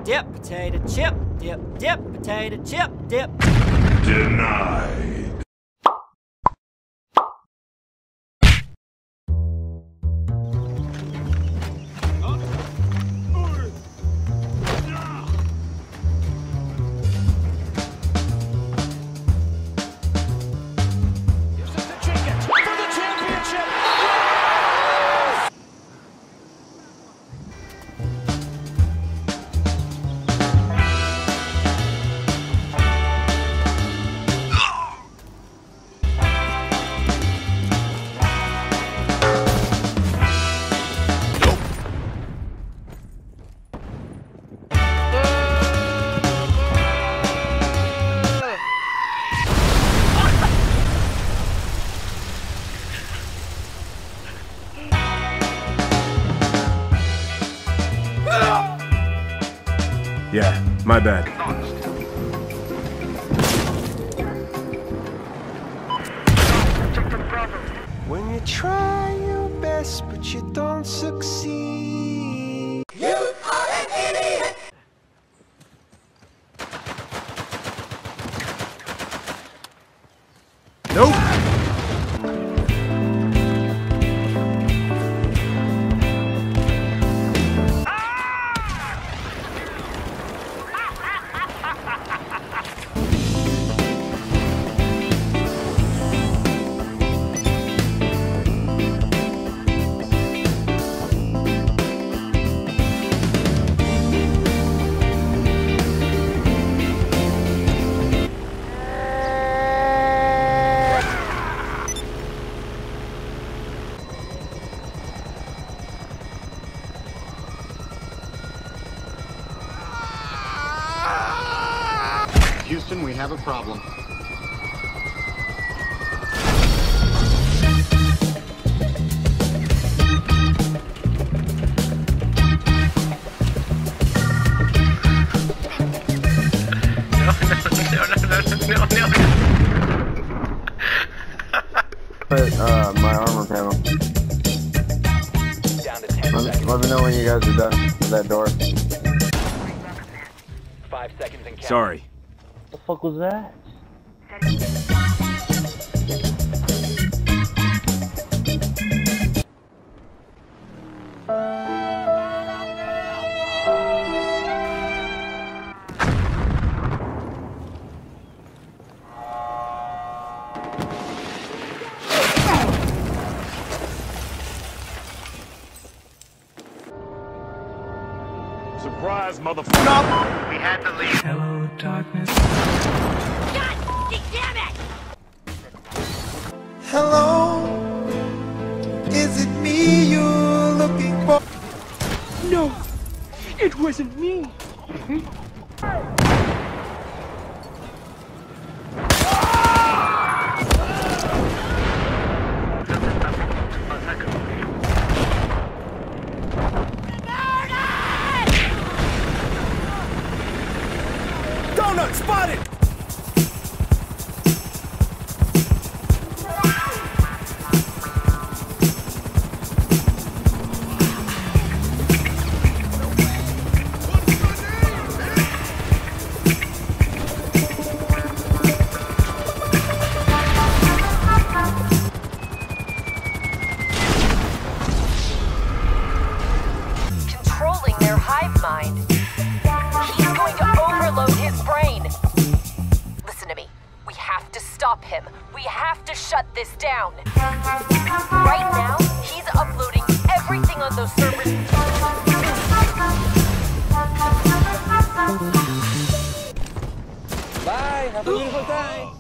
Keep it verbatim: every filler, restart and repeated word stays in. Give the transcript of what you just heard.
dip, potato chip, dip, dip, potato chip, dip. Denied. Yeah, my bad. When you try your best but you don't succeed, you are an idiot! Nope! Houston, we have a problem. Put uh, my armor panel. Down to ten Let, seconds. let me know when you guys are done with that door. Five seconds and count. Sorry. The fuck was that? Surprise, motherfucker! We had the lead. Hello, darkness. God damn it! Hello, is it me you're looking for? No, it wasn't me. Donut spotted! Controlling their hive mind. He's going to overload his brain. Listen to me. We have to stop him. We have to shut this down. Right now, he's uploading everything on those servers. Bye, have a beautiful time.